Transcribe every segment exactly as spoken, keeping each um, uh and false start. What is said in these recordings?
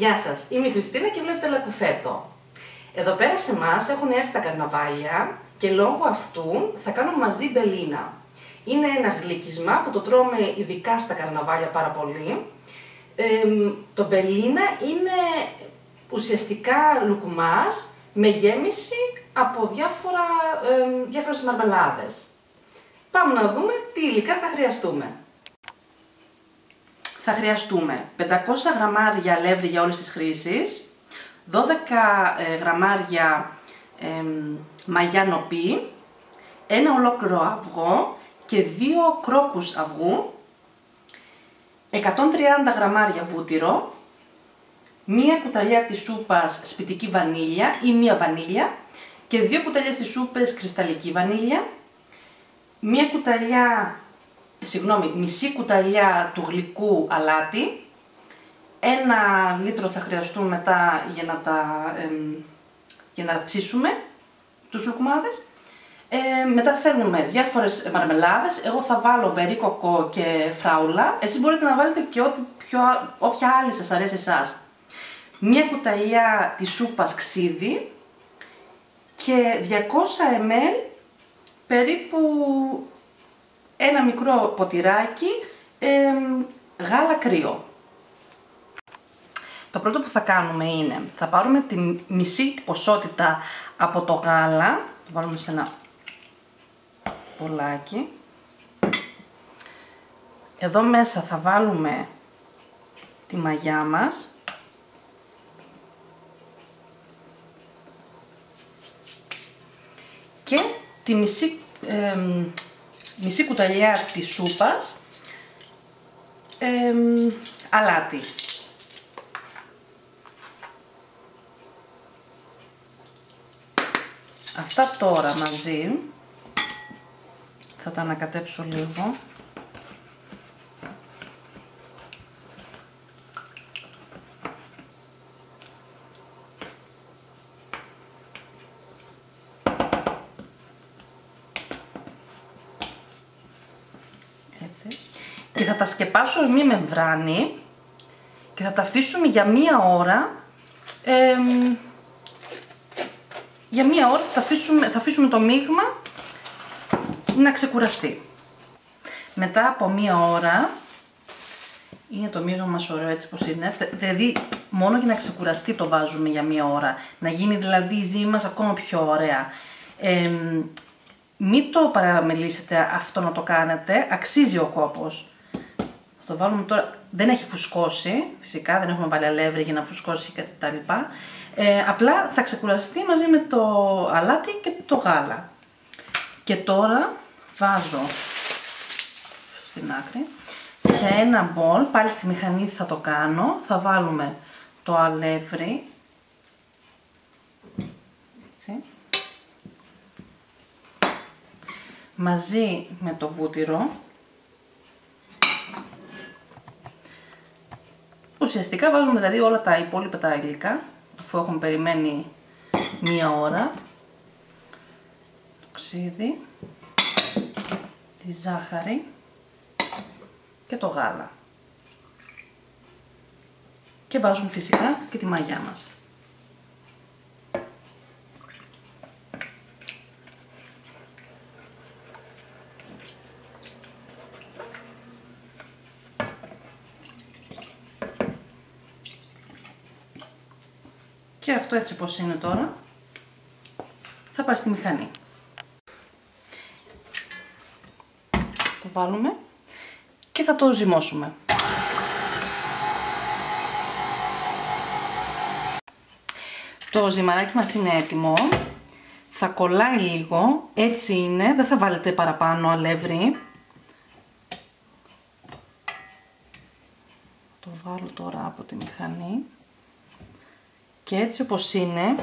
Γεια σας, είμαι η Χριστίνα και βλέπετε Λακουφέτο. Εδώ πέρα σε εμάς έχουν έρθει τα καρναβάλια και λόγω αυτού θα κάνουμε μαζί μπελίνα. Είναι ένα γλύκισμα που το τρώμε ειδικά στα καρναβάλια πάρα πολύ. Ε, το μπελίνα είναι ουσιαστικά λουκουμάς με γέμιση από διάφορα, ε, διάφορες μαρμελάδες. Πάμε να δούμε τι υλικά θα χρειαστούμε. Θα χρειαστούμε πεντακόσια γραμμάρια αλεύρι για όλες τις χρήσεις, δώδεκα ε, γραμμάρια ε, μαγιά νοπή, ένα ολόκληρο αυγό και δύο κρόκους αυγού, εκατόν τριάντα γραμμάρια βούτυρο, μία κουταλιά της σούπας σπιτική βανίλια ή μία βανίλια και δύο κουταλιές της σούπας κρυσταλλική βανίλια, μία κουταλιά, συγγνώμη, μισή κουταλιά του γλυκού αλάτι, ένα λίτρο θα χρειαστούν μετά για να, τα, ε, για να ψήσουμε τους λουκουμάδες. Ε, μετά θέλουμε διάφορες μαρμελάδες, εγώ θα βάλω βερί κοκό και φράουλα, εσείς μπορείτε να βάλετε και ό,τι πιο, όποια άλλη σας αρέσει εσάς. Μία κουταλιά της σούπας ξύδι και διακόσια μιλιλίτρα περίπου ένα μικρό ποτηράκι ε, γάλα κρύο. Το πρώτο που θα κάνουμε είναι, θα πάρουμε τη μισή ποσότητα από το γάλα, το βάλουμε σε ένα μπολάκι. Εδώ μέσα θα βάλουμε τη μαγιά μας. Και τη μισή, ε, μισή κουταλιά της σούπας ε, αλάτι. Αυτά τώρα μαζί θα τα ανακατέψω λίγο. Έτσι. Και θα τα σκεπάσω με μία μεμβράνη και θα τα αφήσουμε για μία ώρα. Ε, για μία ώρα θα αφήσουμε, θα αφήσουμε το μείγμα να ξεκουραστεί. Μετά από μία ώρα, είναι το μείγμα μας ωραίο έτσι πως είναι, δηλαδή μόνο για να ξεκουραστεί το βάζουμε για μία ώρα, να γίνει δηλαδή η ζύμη μας ακόμα πιο ωραία. Ε, μην το παραμελήσετε αυτό να το κάνετε, αξίζει ο κόπος. Θα το βάλουμε τώρα, δεν έχει φουσκώσει, φυσικά δεν έχουμε βάλει αλεύρι για να φουσκώσει και τα λοιπά. Ε, απλά θα ξεκουραστεί μαζί με το αλάτι και το γάλα. Και τώρα βάζω στην άκρη, σε ένα μπολ, πάλι στη μηχανή θα το κάνω, θα βάλουμε το αλεύρι, έτσι, μαζί με το βούτυρο. Ουσιαστικά βάζουμε δηλαδή όλα τα υπόλοιπα τα υλικά, αφού έχουμε περιμένει μία ώρα. Το ξύδι, τη ζάχαρη και το γάλα. Και βάζουμε φυσικά και τη μαγιά μας. Και αυτό έτσι όπως είναι τώρα θα πάει στη μηχανή. Το βάλουμε και θα το ζυμώσουμε. Το ζυμαράκι μας είναι έτοιμο. Θα κολλάει λίγο, έτσι είναι, δεν θα βάλετε παραπάνω αλεύρι. Το βάλω τώρα από τη μηχανή. Και έτσι όπως είναι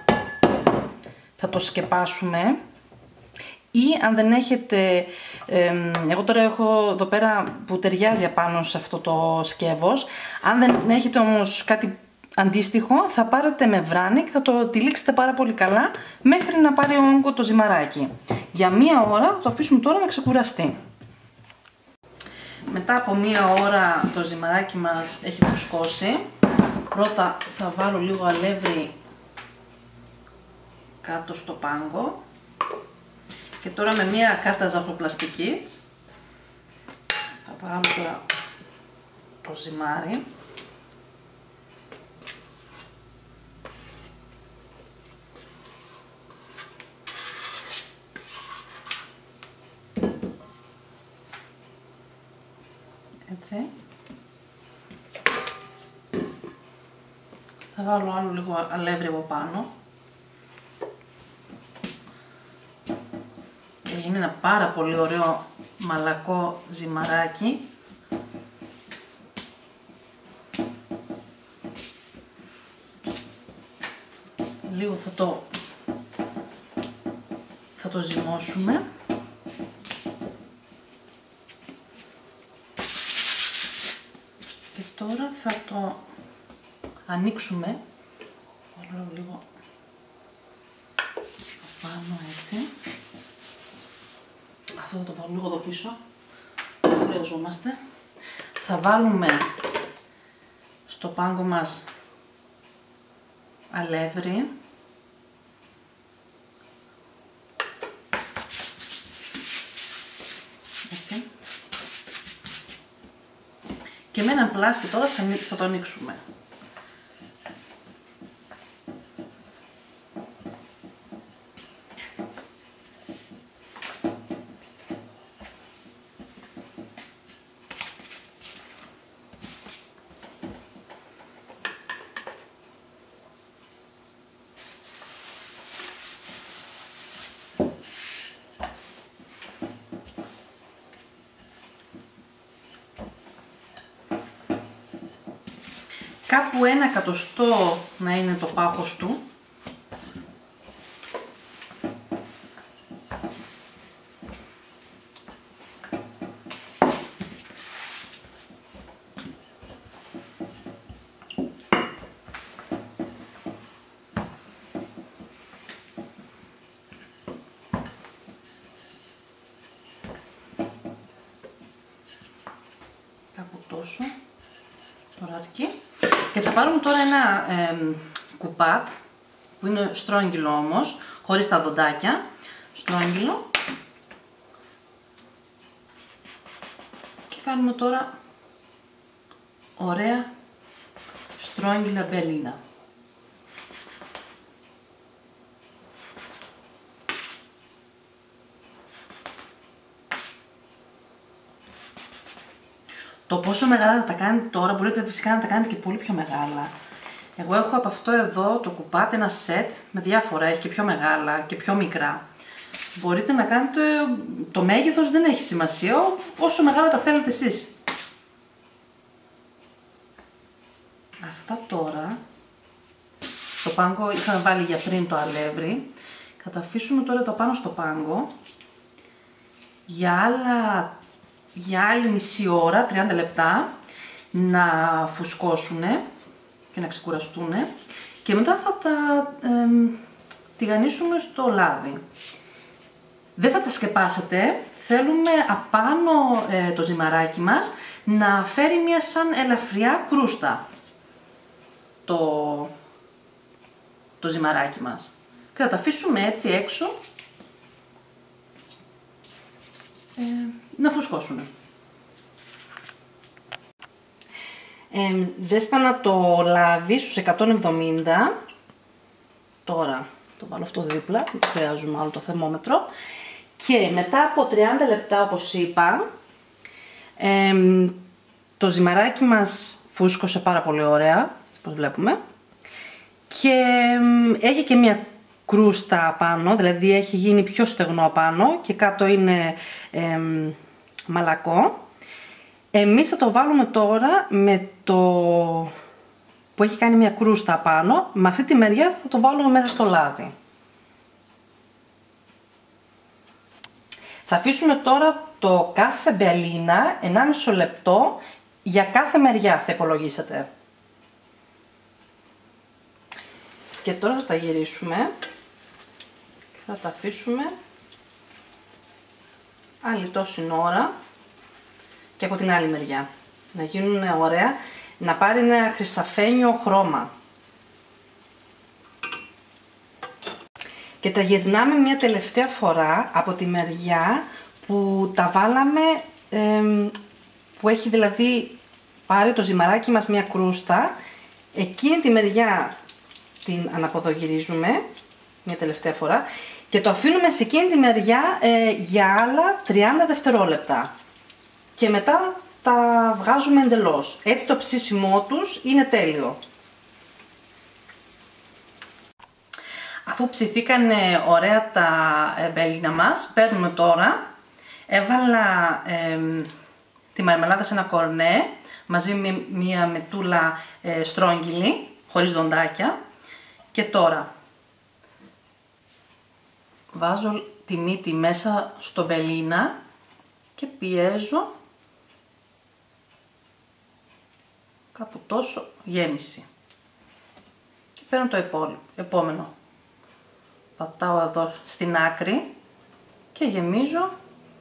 θα το σκεπάσουμε, ή αν δεν έχετε, ε, εγώ τώρα έχω εδώ πέρα που ταιριάζει απάνω σε αυτό το σκεύος, αν δεν έχετε όμως κάτι αντίστοιχο θα πάρετε μεμβράνη και θα το τυλίξετε πάρα πολύ καλά μέχρι να πάρει όγκο το ζυμαράκι. Για μία ώρα θα το αφήσουμε τώρα να ξεκουραστεί. Μετά από μία ώρα το ζυμαράκι μας έχει φουσκώσει. Πρώτα θα βάλω λίγο αλεύρι κάτω στο πάγκο και τώρα με μία κάρτα ζαχαροπλαστικής θα βάλω τώρα το ζυμάρι. Έτσι. Θα βάλω άλλο λίγο αλεύρι από πάνω. Και γίνει ένα πάρα πολύ ωραίο μαλακό ζυμαράκι. Λίγο θα το, θα το ζυμώσουμε. Και τώρα θα το ανοίξουμε. Βάλω λίγο πάνω έτσι. Αυτό θα το βάλω λίγο εδώ πίσω. Δεν χρειαζόμαστε. Θα βάλουμε στο πάγκο μας αλεύρι. Έτσι. Και με έναν πλάστη τώρα θα, θα το ανοίξουμε. Κάπου ένα εκατοστό να είναι το πάχος του. Κάπου τόσο. Τώρα αρκεί. Και θα πάρουμε τώρα ένα ε, κουπάτ, που είναι στρόγγυλο όμως, χωρίς τα δοντάκια, στρόγγυλο. Και κάνουμε τώρα ωραία στρόγγυλα μπελίνα. Το πόσο μεγάλα θα τα κάνετε τώρα, μπορείτε φυσικά να τα κάνετε και πολύ πιο μεγάλα. Εγώ έχω από αυτό εδώ το κουπάτι ένα σετ με διάφορα, έχει και πιο μεγάλα και πιο μικρά. Μπορείτε να κάνετε, το μέγεθος δεν έχει σημασία, όσο μεγάλα τα θέλετε εσείς. Αυτά τώρα, στο πάγκο είχαμε βάλει για πριν το αλεύρι. Θα τα αφήσουμε τώρα το πάνω στο πάγκο για άλλα... για άλλη μισή ώρα, τριάντα λεπτά, να φουσκώσουν και να ξεκουραστούν και μετά θα τα ε, τηγανίσουμε στο λάδι. Δεν θα τα σκεπάσετε, θέλουμε απάνω ε, το ζυμαράκι μας να φέρει μια σαν ελαφριά κρούστα το, το ζυμαράκι μας και θα τα αφήσουμε έτσι έξω ε, να φουσκώσουν. Ε, ζέστανα το λάδι στους εκατόν εβδομήντα. Τώρα το βάλω αυτό δίπλα, δεν χρειάζομαι άλλο το θερμόμετρο. Και μετά από τριάντα λεπτά, όπως είπα, ε, το ζυμαράκι μας φούσκωσε πάρα πολύ ωραία, όπως βλέπουμε. Και ε, έχει και μια κρούστα πάνω, δηλαδή έχει γίνει πιο στεγνό πάνω και κάτω είναι ε, μαλακό. Εμείς θα το βάλουμε τώρα με το που έχει κάνει μια κρούστα πάνω, με αυτή τη μεριά θα το βάλουμε μέσα στο λάδι. Θα αφήσουμε τώρα το κάθε μπελίνα ενάμιση λεπτό για κάθε μεριά θα υπολογίσετε. Και τώρα θα τα γυρίσουμε και θα τα αφήσουμε άλλη τόση ώρα και από την άλλη μεριά να γίνουν ωραία. να πάρει ένα χρυσαφένιο χρώμα. Και τα γυρνάμε μια τελευταία φορά από τη μεριά που τα βάλαμε, ε, που έχει δηλαδή πάρει το ζυμαράκι μας μια κρούστα. Εκείνη τη μεριά την αναποδογυρίζουμε μια τελευταία φορά και το αφήνουμε σε εκείνη τη μεριά ε, για άλλα τριάντα δευτερόλεπτα. Και μετά τα βγάζουμε εντελώς. Έτσι το ψήσιμό τους είναι τέλειο. Αφού ψηθήκανε ωραία τα μπελίνα μας, παίρνουμε τώρα, έβαλα ε, τη μαρμελάδα σε ένα κορνέ, μαζί με μία μετούλα ε, στρόγγυλη, χωρίς δοντάκια. Και τώρα βάζω τη μύτη μέσα στο μπελίνα και πιέζω κάπου τόσο γέμιση. Και παίρνω το επόμενο. Πατάω εδώ στην άκρη και γεμίζω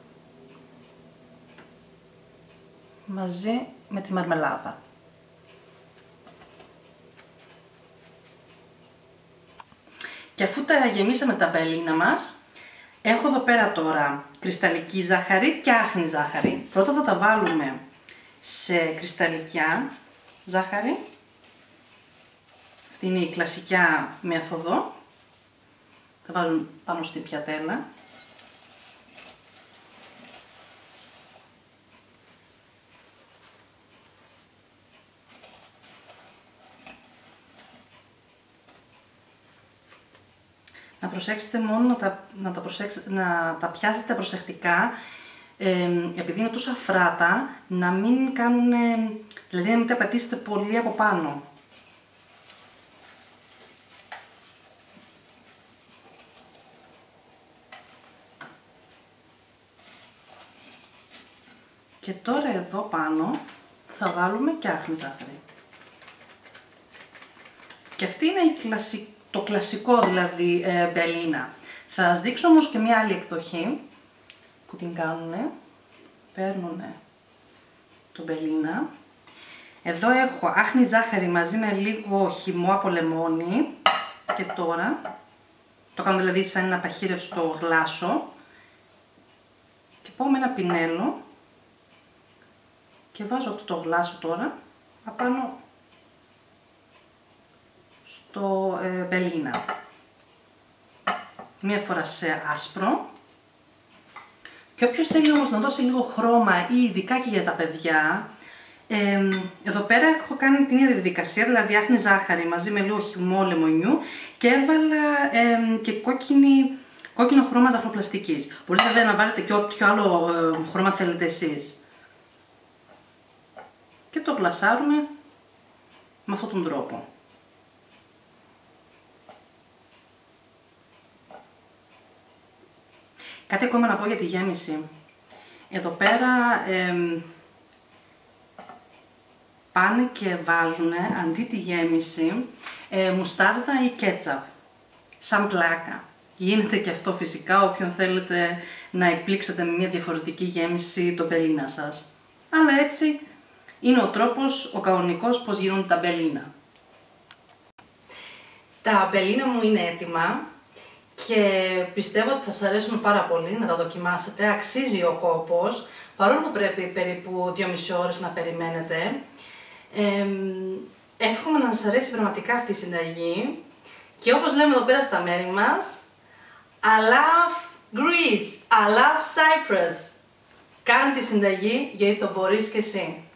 μαζί με τη μαρμελάδα. Και αφού τα γεμίσαμε τα μπελίνα μας, έχω εδώ πέρα τώρα κρυσταλλική ζάχαρη και άχνη ζάχαρη. Πρώτα θα τα βάλουμε σε κρυσταλλικιά ζάχαρη. Αυτή είναι η κλασικιά μέθοδο. Τα βάζουμε πάνω στην πιατέλα. Να προσέξετε μόνο να τα, να τα, προσέξετε, να τα πιάσετε προσεκτικά, ε, επειδή είναι τόσο αφράτα, να μην κάνουν, δηλαδή να μην τα πατήσετε πολύ από πάνω. Και τώρα εδώ πάνω θα βάλουμε και άχνη ζάχαρη. Και αυτή είναι η κλασική. Το κλασικό δηλαδή ε, μπελίνα. Θα σας δείξω όμως και μια άλλη εκδοχή που την κάνουνε. Παίρνουνε το μπελίνα. Εδώ έχω άχνη ζάχαρη μαζί με λίγο χυμό από λεμόνι. Και τώρα το κάνω δηλαδή σαν ένα παχύρευστο γλάσο. Και πάω με ένα πινέλο και βάζω αυτό το γλάσο τώρα απάνω στο ε, μπελίνα. Μία φορά σε άσπρο. Και όποιος θέλει όμως να δώσει λίγο χρώμα ή ειδικά και για τα παιδιά, ε, εδώ πέρα έχω κάνει την ίδια διαδικασία, δηλαδή άχνη ζάχαρη μαζί με λίγο χυμό λεμονιού και έβαλα ε, και κόκκινη, κόκκινο χρώμα ζαχαροπλαστικής. Μπορείτε βέβαια να βάλετε και όποιο άλλο ε, χρώμα θέλετε εσείς. Και το γλασάρουμε με αυτόν τον τρόπο. Κάτι ακόμα να πω για τη γέμιση. Εδώ πέρα ε, πάνε και βάζουν αντί τη γέμιση ε, μουστάρδα ή κέτσαπ, σαν πλάκα. Γίνεται και αυτό φυσικά όποιον θέλετε να εκπλήξετε με μια διαφορετική γέμιση το μπελίνα σας. Αλλά έτσι είναι ο τρόπος, ο κανονικός πώς γίνονται τα μπελίνα. Τα μπελίνα μου είναι έτοιμα. Και πιστεύω ότι θα σας αρέσουν πάρα πολύ να τα δοκιμάσετε, αξίζει ο κόπος, παρόλο που πρέπει περίπου δύο και μισή ώρες να περιμένετε. Ε, εύχομαι να σας αρέσει πραγματικά αυτή η συνταγή και όπως λέμε εδώ πέρα στα μέρη μας, I love Greece, I love Cyprus. Κάνε τη συνταγή γιατί το μπορείς και εσύ.